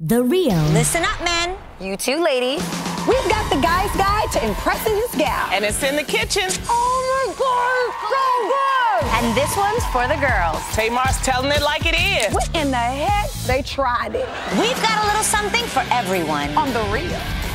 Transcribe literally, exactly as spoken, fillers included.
The Real. Listen up, men. You two ladies. We've got the guy's guide to impressing his gal. And it's in the kitchen. Oh my God, so good! And this one's for the girls. Tamar's telling it like it is. What in the heck? They tried it. We've got a little something for everyone. On The Real.